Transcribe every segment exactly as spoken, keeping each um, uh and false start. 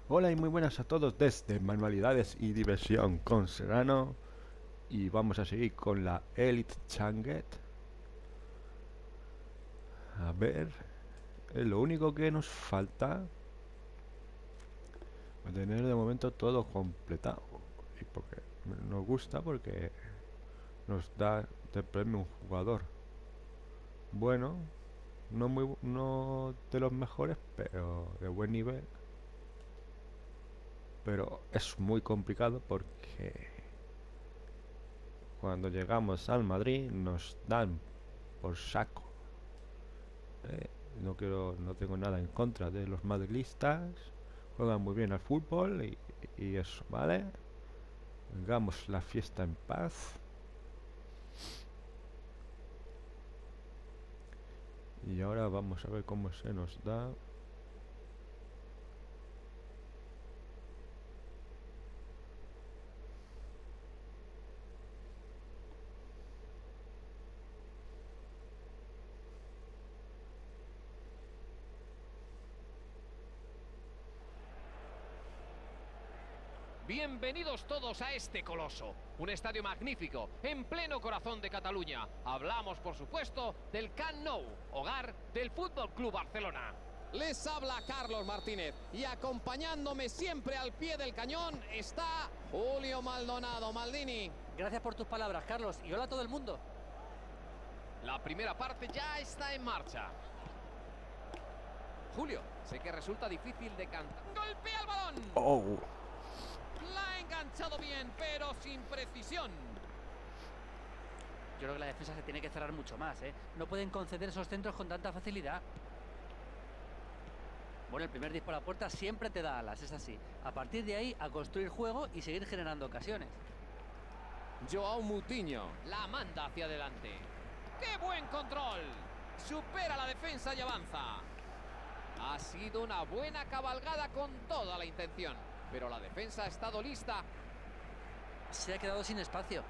Hola y muy buenas a todos desde Manualidades y Diversión con Serrano. Y vamos a seguir con la Elite Changet. A ver, es lo único que nos falta para tener de momento todo completado. Y porque nos gusta porque nos da de premio un jugador bueno, no muy bu- no de los mejores, pero de buen nivel. Pero es muy complicado porque cuando llegamos al Madrid nos dan por saco. Eh, no quiero, no tengo nada en contra de los madridistas. Juegan muy bien al fútbol y, y eso, ¿vale? Hagamos la fiesta en paz. Y ahora vamos a ver cómo se nos da. Bienvenidos todos a este coloso, un estadio magnífico, en pleno corazón de Cataluña. Hablamos, por supuesto, del Camp Nou, hogar del Fútbol Club Barcelona. Les habla Carlos Martínez y acompañándome siempre al pie del cañón está Julio Maldonado. Maldini. Gracias por tus palabras, Carlos, y hola a todo el mundo. La primera parte ya está en marcha. Julio, sé que resulta difícil de cantar. ¡Golpea el balón! ¡Oh! La ha enganchado bien, pero sin precisión. Yo creo que la defensa se tiene que cerrar mucho más, ¿eh? No pueden conceder esos centros con tanta facilidad. Bueno, el primer disparo a puerta siempre te da alas, es así. A partir de ahí, a construir juego y seguir generando ocasiones. Joao Moutinho. La manda hacia adelante. ¡Qué buen control! Supera la defensa y avanza. Ha sido una buena cabalgada con toda la intención, pero la defensa ha estado lista. Se ha quedado sin espacio.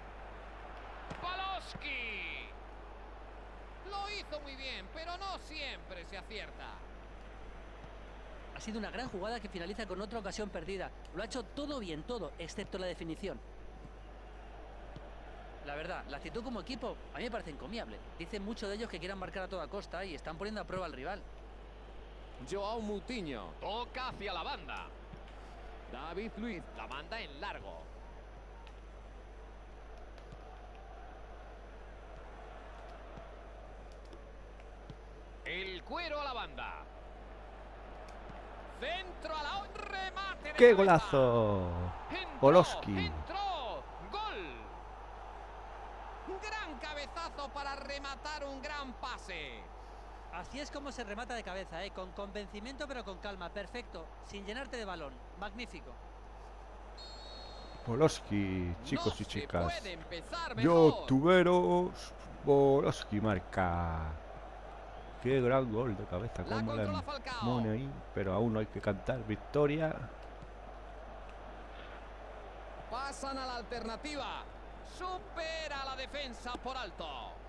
¡Paloski! Lo hizo muy bien, pero no siempre se acierta. Ha sido una gran jugada que finaliza con otra ocasión perdida. Lo ha hecho todo bien, todo, excepto la definición. La verdad, la actitud como equipo a mí me parece encomiable. Dicen mucho de ellos que quieran marcar a toda costa y están poniendo a prueba al rival. Joao Moutinho. Toca hacia la banda. David Luiz. La manda en largo. El cuero a la banda. Centro a la remate. De ¡Qué cabeza. golazo! Entró, Poloski. entró, gol. Gran cabezazo para rematar un gran pase. Así es como se remata de cabeza, ¿eh? Con convencimiento pero con calma. Perfecto, sin llenarte de balón. Magnífico. Poloski, chicos No y se chicas. puede empezar mejor. Youtuberos, Poloski marca. Qué gran gol de cabeza, La como controla la Falcao. pone ahí. Pero aún no hay que cantar victoria. Pasan a la alternativa. Supera la defensa por alto.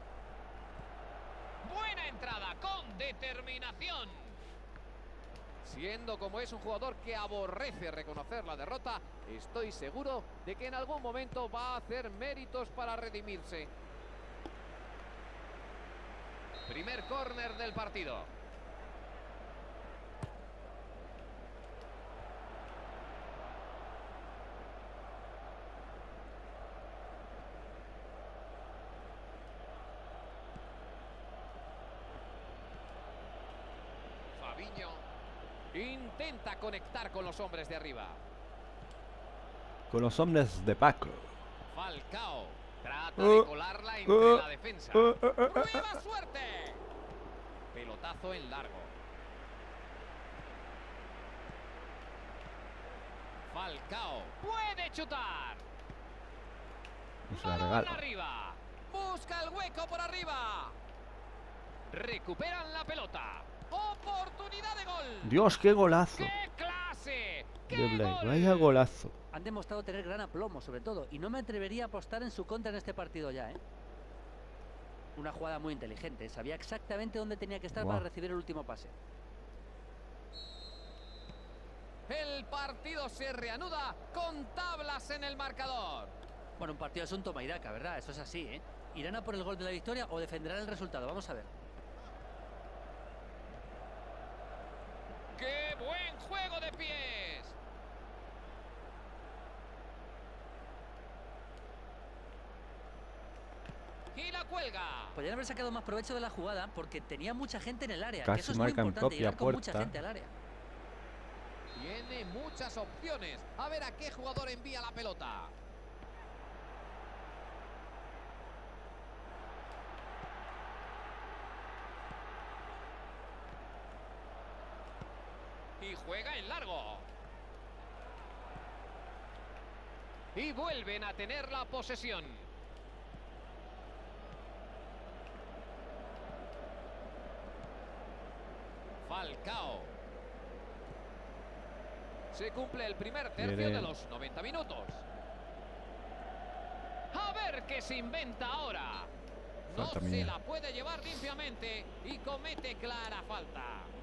Buena entrada con determinación. Siendo como es un jugador que aborrece reconocer la derrota, estoy seguro de que en algún momento va a hacer méritos para redimirse. Primer córner del partido. Fabinho intenta conectar con los hombres de arriba. Con los hombres de Paco. Falcao trata Uh, de colarla entre uh, la defensa. uh, uh, uh, uh. ¡Prueba suerte! Pelotazo en largo. Falcao puede chutar. Nos la Balón regala. arriba. Busca el hueco por arriba. Recuperan la pelota. Oportunidad de gol. Dios, qué golazo ¡Qué clase! ¡Qué de Blake. gol! Vaya golazo. Han demostrado tener gran aplomo, sobre todo, y no me atrevería a apostar en su contra en este partido ya, ¿eh? Una jugada muy inteligente. Sabía exactamente dónde tenía que estar Wow. para recibir el último pase. El el partido se reanuda con tablas en el marcador. Bueno, un partido es un toma y daca, ¿verdad? Eso es así, ¿eh? ¿Irán a por el gol de la victoria o defenderán el resultado? Vamos a ver. ¡Qué buen juego de pies! Y la cuelga. Podrían haber sacado más provecho de la jugada porque tenía mucha gente en el área. Casi Que eso es muy marcan importante, propia llegar con mucha puerta. gente al área. Tiene muchas opciones. A ver a qué jugador envía la pelota. Y juega en largo. Y vuelven a tener la posesión. Falcao. Se cumple el primer tercio Viene. de los noventa minutos. A ver qué se inventa ahora. No Falta se mía. la puede llevar limpiamente y comete clara falta.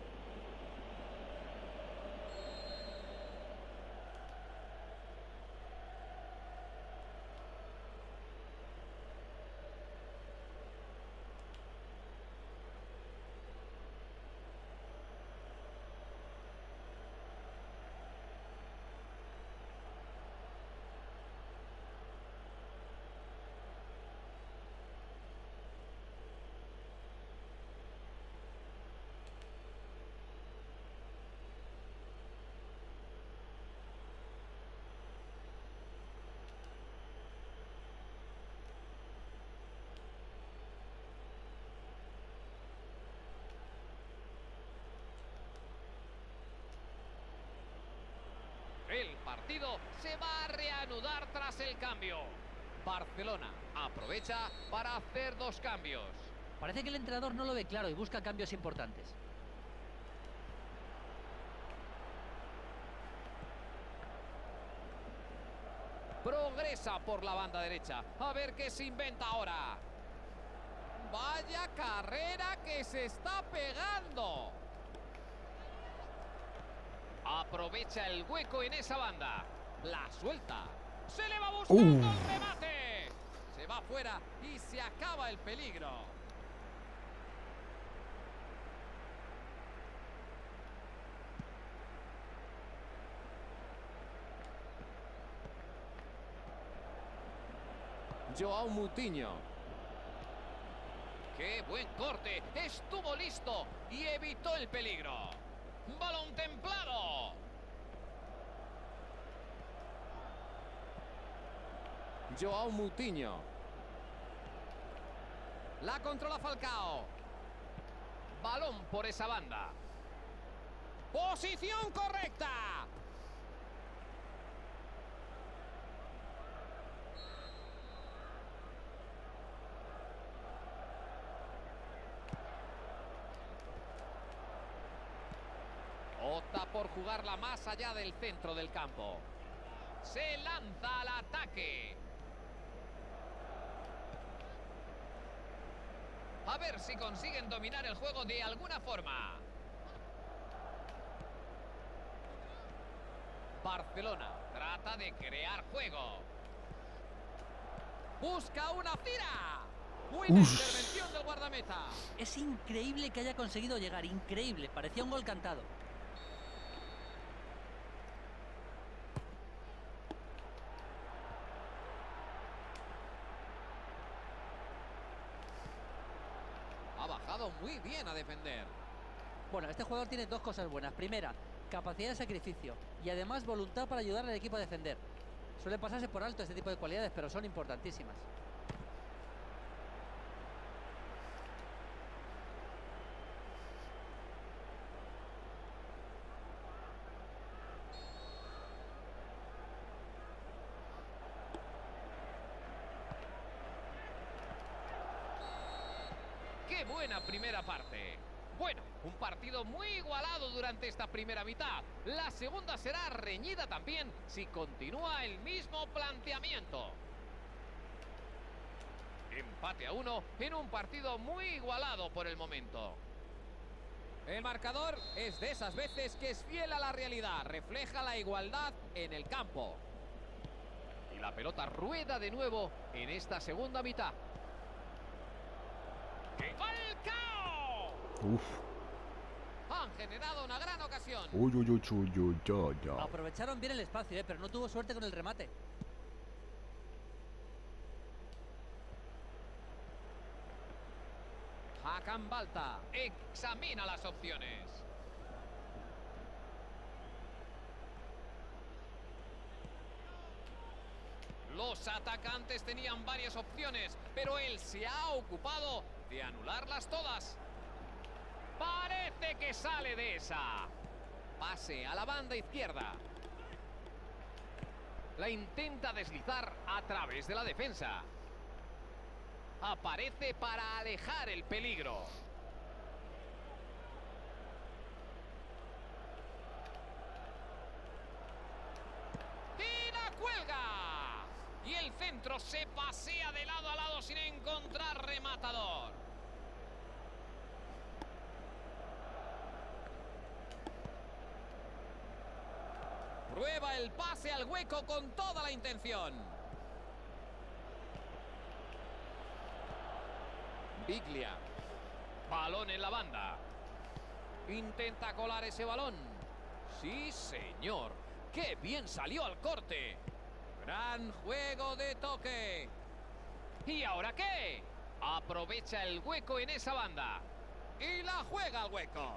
El partido se va a reanudar tras el cambio. Barcelona aprovecha para hacer dos cambios. Parece que el entrenador no lo ve claro y busca cambios importantes. Progresa por la banda derecha. A ver qué se inventa ahora. Vaya carrera que se está pegando. Aprovecha el hueco en esa banda. La suelta. Se le va buscando Uh. el remate. Se va fuera y se acaba el peligro. Joao Moutinho. ¡Qué buen corte! Estuvo listo y evitó el peligro. ¡Balón templado! Joao Moutinho. La controla Falcao. Balón por esa banda. ¡Posición correcta! Opta por jugarla más allá del centro del campo. Se lanza al ataque. A ver si consiguen dominar el juego de alguna forma. Barcelona trata de crear juego. Busca una tira. Buena Uf. intervención del guardameta. Es increíble que haya conseguido llegar, increíble. Parecía un gol cantado. Ha bajado muy bien a defender. Bueno, este jugador tiene dos cosas buenas. Primera, capacidad de sacrificio y además voluntad para ayudar al equipo a defender. Suele pasarse por alto este tipo de cualidades, pero son importantísimas. ¡Qué buena primera parte! Bueno, un partido muy igualado durante esta primera mitad. La segunda será reñida también si continúa el mismo planteamiento. Empate a uno en un partido muy igualado por el momento. El marcador es de esas veces que es fiel a la realidad, refleja la igualdad en el campo. Y la pelota rueda de nuevo en esta segunda mitad. ¡Falcao! Uf. Han generado una gran ocasión. Uy, uy, uy, uy, uy, ya, ya. Aprovecharon bien el espacio, ¿eh? Pero no tuvo suerte con el remate. Hakan Balta examina las opciones. Los atacantes tenían varias opciones, pero él se ha ocupado de anularlas todas. Parece que sale de esa. Pase a la banda izquierda. La intenta deslizar a través de la defensa. Aparece para alejar el peligro. ¡Y la cuelga! Y el centro se pasea de lado a lado sin encontrar rematador. Prueba el pase al hueco con toda la intención. Biglia. Balón en la banda. Intenta colar ese balón. Sí, señor. ¡Qué bien salió al corte! Gran juego de toque. ¿Y ahora qué? Aprovecha el hueco en esa banda. Y la juega al hueco.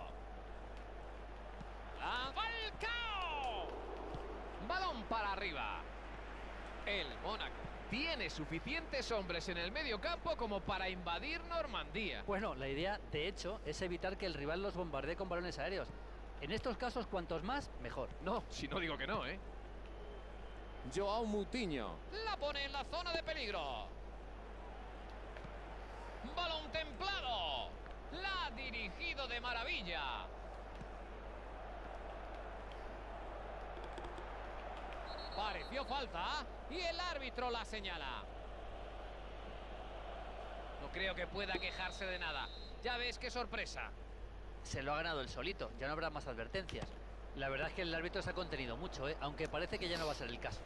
La Falcao. Balón para arriba. El Mónaco tiene suficientes hombres en el medio campo como para invadir Normandía. Bueno, la idea, de hecho, es evitar que el rival los bombardee con balones aéreos. En estos casos, cuantos más, mejor. No, si no digo que no, ¿eh? Joao Moutinho. La pone en la zona de peligro. Balón templado. La ha dirigido de maravilla. Pareció falta y el árbitro la señala. No creo que pueda quejarse de nada. Ya ves qué sorpresa. Se lo ha ganado él solito, ya no habrá más advertencias. La verdad es que el árbitro se ha contenido mucho, ¿eh? Aunque parece que ya no va a ser el caso.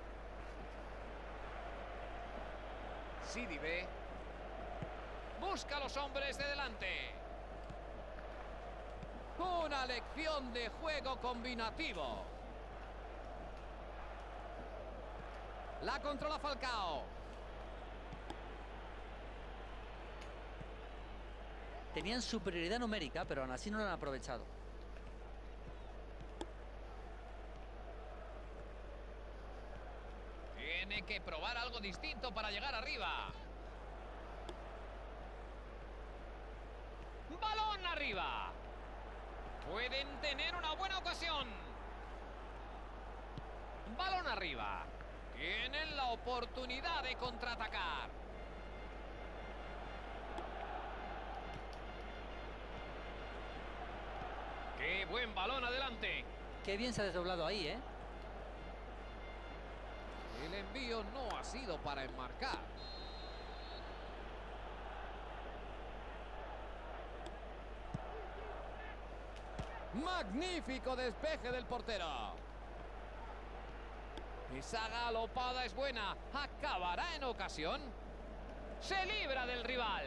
Sidibe. Busca a los hombres de delante. Una lección de juego combinativo. La controla Falcao. Tenían superioridad numérica, pero aún así no la han aprovechado. Tiene que probar algo distinto para llegar arriba. Balón arriba. Pueden tener una buena ocasión. Balón arriba. Tienen la oportunidad de contraatacar. ¡Qué buen balón adelante! Qué bien se ha desdoblado ahí, ¿eh? El envío no ha sido para enmarcar. Magnífico despeje del portero. Esa galopada es buena. ¿Acabará en ocasión? Se libra del rival.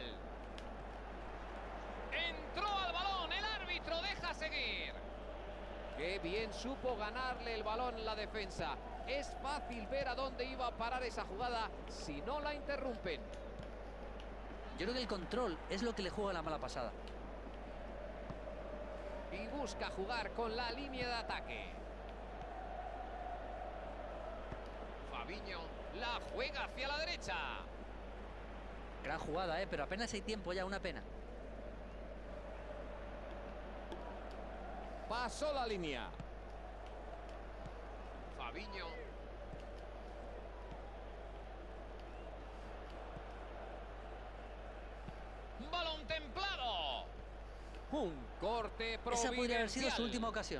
Entró al balón. El árbitro deja seguir. Qué bien supo ganarle el balón la defensa. Es fácil ver a dónde iba a parar esa jugada si no la interrumpen. Yo creo que el control es lo que le juega la mala pasada. Y busca jugar con la línea de ataque. Fabiño la juega hacia la derecha. Gran jugada, ¿eh? Pero apenas hay tiempo ya, una pena. Pasó la línea. Fabiño. Balón templado. Un corte providencial. Esa podría haber sido su última ocasión.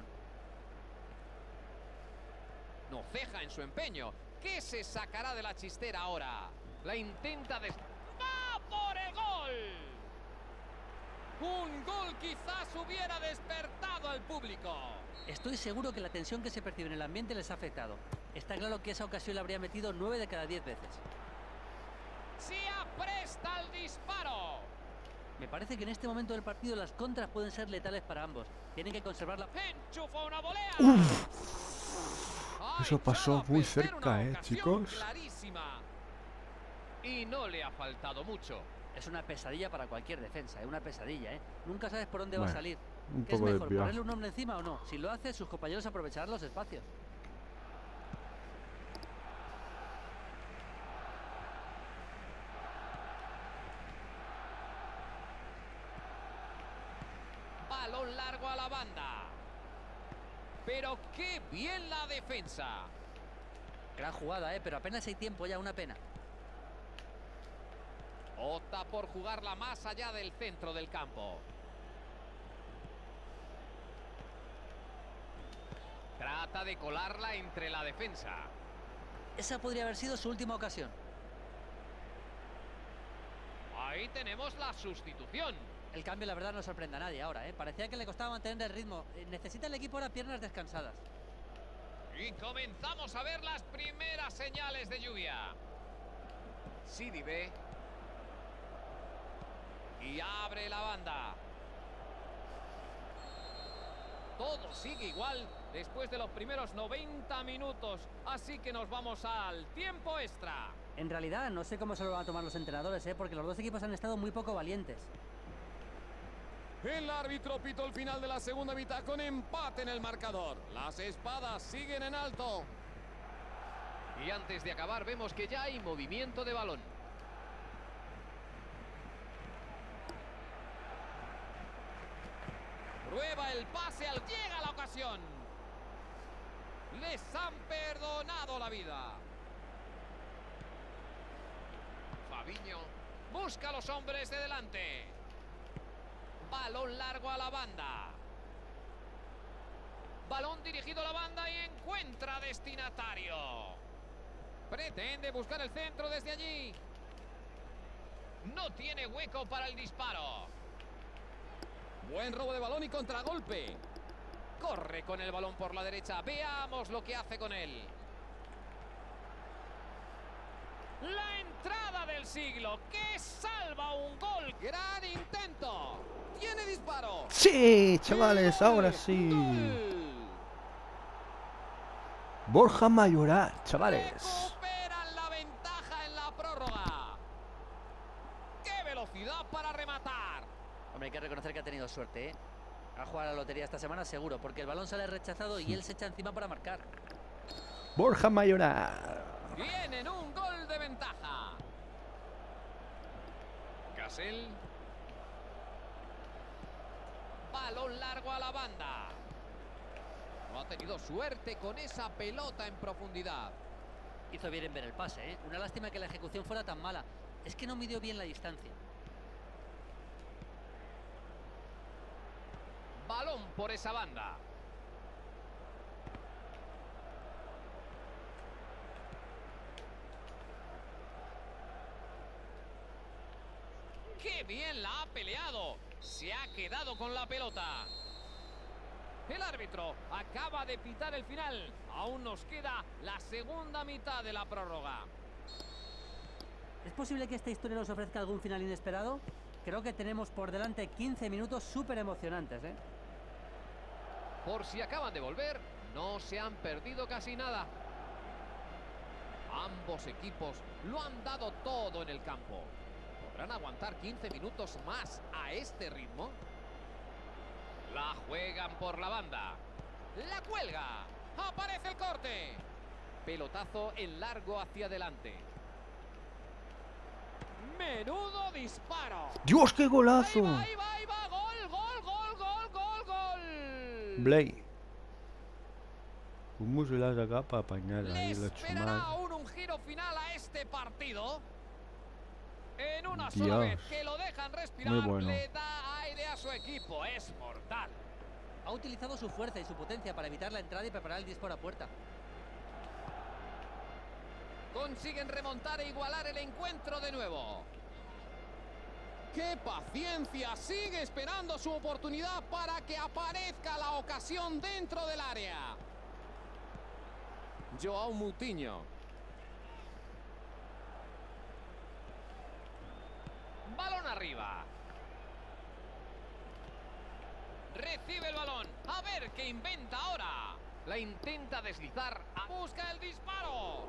No ceja en su empeño. ¿Qué se sacará de la chistera ahora? La intenta des... ¡Va por el gol! Un gol quizás hubiera despertado al público. Estoy seguro que la tensión que se percibe en el ambiente les ha afectado. Está claro que esa ocasión le habría metido nueve de cada diez veces. Se apresta el disparo. Me parece que en este momento del partido las contras pueden ser letales para ambos. Tienen que conservarla. Enchufa una volea. Eso pasó muy cerca, eh, chicos. Clarísima. Y no le ha faltado mucho. Es una pesadilla para cualquier defensa, es una pesadilla, ¿eh? Nunca sabes por dónde va Bueno, a salir. un ¿Qué es poco mejor, desviado. ponerle un hombre encima o no? Si lo hace, sus compañeros aprovecharán los espacios. Balón largo a la banda. Pero qué bien la defensa. Gran jugada, ¿eh? Pero apenas hay tiempo ya, una pena. Opta por jugarla más allá del centro del campo. Trata de colarla entre la defensa. Esa podría haber sido su última ocasión. Ahí tenemos la sustitución. El cambio, la verdad, no sorprende a nadie ahora, ¿eh? Parecía que le costaba mantener el ritmo. Eh, Necesita el equipo ahora piernas descansadas. Y comenzamos a ver las primeras señales de lluvia. Sidibe. Y abre la banda. Todo sigue igual después de los primeros noventa minutos. Así que nos vamos al tiempo extra. En realidad, no sé cómo se lo van a tomar los entrenadores, ¿eh? Porque los dos equipos han estado muy poco valientes. El árbitro pitó el final de la segunda mitad con empate en el marcador. Las espadas siguen en alto. Y antes de acabar vemos que ya hay movimiento de balón. Prueba el pase al... Llega la ocasión. Les han perdonado la vida. Fabiño busca a los hombres de delante. Balón largo a la banda. Balón dirigido a la banda y encuentra destinatario. Pretende buscar el centro desde allí. No tiene hueco para el disparo. Buen robo de balón y contragolpe. Corre con el balón por la derecha. Veamos lo que hace con él. La entrada del siglo que salva un gol. Gran intento. Tiene disparo. Sí, chavales, ahora sí. Gol. Borja Mayoral, chavales. Recuperan la ventaja en la prórroga. ¡Qué velocidad para rematar! Hombre, hay que reconocer que ha tenido suerte, ¿eh? A jugar a la lotería esta semana seguro, porque el balón sale rechazado y él se echa encima para marcar. Borja Mayoral. Tienen un gol de ventaja. Casel. Balón largo a la banda. No ha tenido suerte con esa pelota en profundidad. Hizo bien en ver el pase, ¿eh? Una lástima que la ejecución fuera tan mala. Es que no midió bien la distancia. Balón por esa banda. ¡Qué bien la ha peleado! Se ha quedado con la pelota. El árbitro acaba de pitar el final. Aún nos queda la segunda mitad de la prórroga. ¿Es posible que esta historia nos ofrezca algún final inesperado? Creo que tenemos por delante quince minutos súper emocionantes, ¿eh? Por si acaban de volver, no se han perdido casi nada. Ambos equipos lo han dado todo en el campo. ¿Podrán aguantar quince minutos más a este ritmo? La juegan por la banda. La cuelga. Aparece el corte. Pelotazo en largo hacia adelante. Menudo disparo. Dios, qué Ahí golazo. va, ahí va, ahí va. Gol, gol, gol, gol, gol, gol. Blay. ¿Cómo se la saca para apañar ahí ¿Le la esperará chumada? aún un giro final a este partido? En una Dios. sola vez que lo dejan respirar, Muy bueno. le da aire a su equipo. Es mortal. Ha utilizado su fuerza y su potencia para evitar la entrada y preparar el disparo a puerta. Consiguen remontar e igualar el encuentro de nuevo. ¡Qué paciencia! Sigue esperando su oportunidad para que aparezca la ocasión dentro del área. Joao Moutinho. Balón arriba. Recibe el balón. A ver qué inventa ahora. La intenta deslizar. Busca el disparo.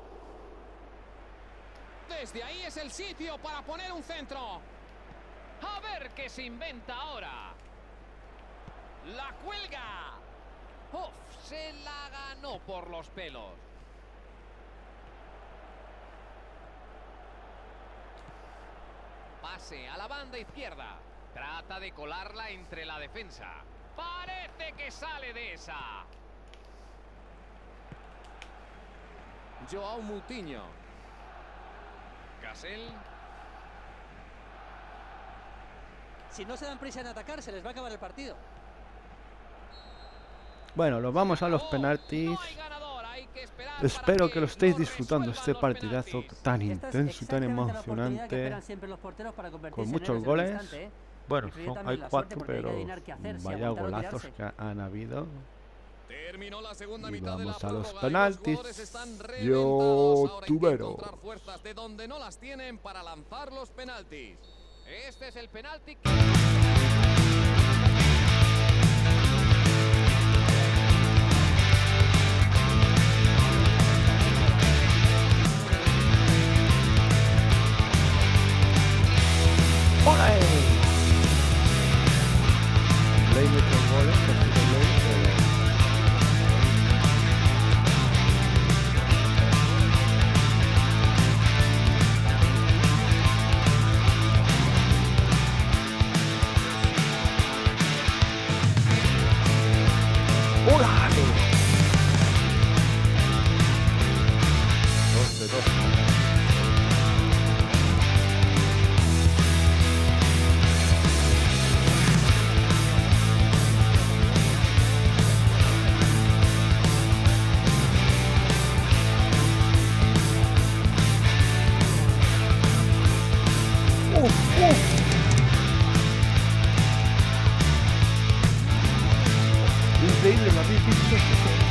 Desde ahí es el sitio para poner un centro. A ver qué se inventa ahora. La cuelga. Uf, se la ganó por los pelos. Pase a la banda izquierda. Trata de colarla entre la defensa. Parece que sale de esa. Joao Moutinho. Cassell. Si no se dan prisa en atacar, se les va a acabar el partido. Bueno, nos vamos a los penaltis. No hay ganador, hay que esperar Espero para que lo estéis no disfrutando resuelvan este los partidazo penaltis. tan Esta es intenso y tan exactamente la oportunidad que emocionante. esperan siempre los porteros para convertirse Con en muchos héroes del goles. instante, ¿eh? Bueno, Influye son- también hay la cuatro, suerte porque hay que pero adivinar qué hacer, si vaya aguantar o golazos tirarse. que han habido. Terminó la segunda Y mitad de la vamos a los prórroga y penaltis. jugadores están Yo reventados. Ahora hay que tubero. encontrar fuerzas de donde no las tienen para lanzar los penaltis. Este es el penalti que... ¡Ole! Ley mete goles, partido Ley, pero... ¡Hola! Dos de dos. ¡Uf! ¡Uf! Increíble, ¿lo habéis visto?